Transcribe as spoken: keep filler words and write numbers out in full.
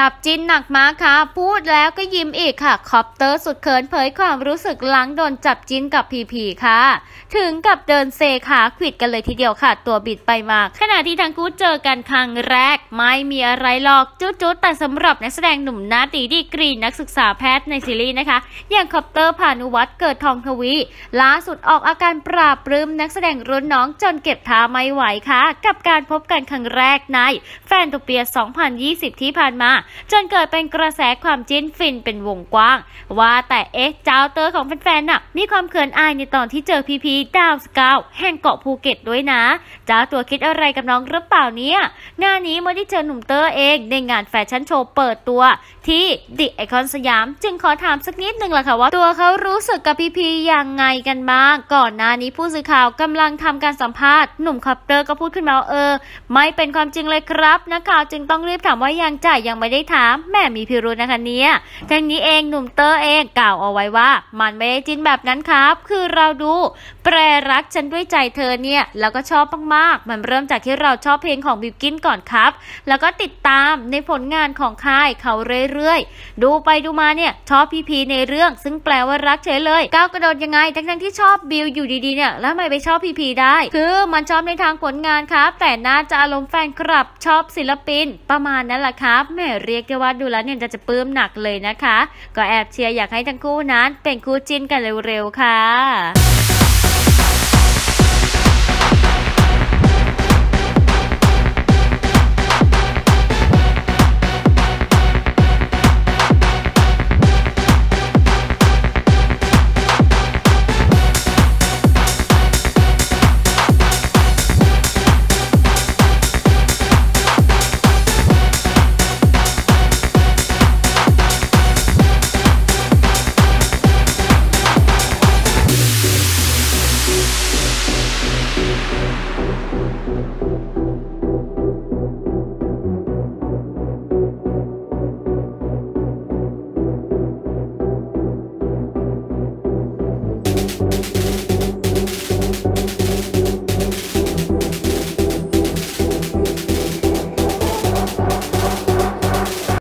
จับจิ้นหนักมากค่ะพูดแล้วก็ยิ้มอีกค่ะคอปเตอร์สุดเขินเผยความรู้สึกหลังโดนจับจิ้นกับพีพีค่ะถึงกับเดินเซขาขวิดกันเลยทีเดียวค่ะตัวบิดไปมาขณะที่ทั้งคู่เจอกันครั้งแรกไม่มีอะไรหรอกจุดๆแต่สำหรับนักแสดงหนุ่มหน้าตีดีกรีนักศึกษาแพทย์ในซีรีส์นะคะอย่างคอปเตอร์พานุวัฒน์เกิดทองทวีล่าสุดออกอาการปราบปลื้มนักแสดงรุ่นน้องจนเก็บท่าไม่ไหวค่ะกับการพบกันครั้งแรกในแฟนโตเปียสองพันยี่สิบที่ผ่านมาจนเกิดเป็นกระแสความจิ้นฟินเป็นวงกว้างว่าแต่เอ๊ะเจ้าเตอร์ของแฟนๆน่ะมีความเขินอายในตอนที่เจอพีพีดาวสกาวแห่งเกาะภูเก็ตด้วยนะเจ้าตัวคิดอะไรกับน้องหรือเปล่าเนี่ยงานนี้เมื่อได้เจอหนุ่มเตอร์เองในงานแฟชั่นโชว์เปิดตัวที่ดิไอคอนสยามจึงขอถามสักนิดนึงล่ะค่ะว่าตัวเขารู้สึกกับพีพียังไงกันบ้างก่อนหน้านี้ผู้สื่อข่าวกำลังทำการสัมภาษณ์หนุ่มคอปเตอร์ก็พูดขึ้นมาเออไม่เป็นความจริงเลยครับนักข่าวจึงต้องรีบถามว่ายังจ่ายยังไม่ได้ถามแม่มีพิรุธนะคะเนี่ยทั้งนี้เองหนุ่มเตอร์เองกล่าวเอาไว้ว่ามันไม่ได้จิ้นแบบนั้นครับคือเราดูแปรรักฉันด้วยใจเธอเนี่ยแล้วก็ชอบมากๆมันเริ่มจากที่เราชอบเพลงของบิวกิ้นก่อนครับแล้วก็ติดตามในผลงานของค่ายเขาเรื่อยๆดูไปดูมาเนี่ยชอบพีพีในเรื่องซึ่งแปลว่ารักเฉยเลยก้าวกระโดดยังไงทั้งๆที่ชอบบิวอยู่ดีๆเนี่ยแล้วทำไมไปชอบพีพีได้คือมันชอบในทางผลงานครับแต่น่าจะอารมณ์แฟนคลับชอบศิลปินประมาณนั้นแหละครับแม่เรียกได้ว่าดูแล้วเนี่ยจะจะปลื้มหนักเลยนะคะก็แอบเชียร์อยากให้ทั้งคู่นั้นเป็นคู่จิ้นกันเร็วๆค่ะ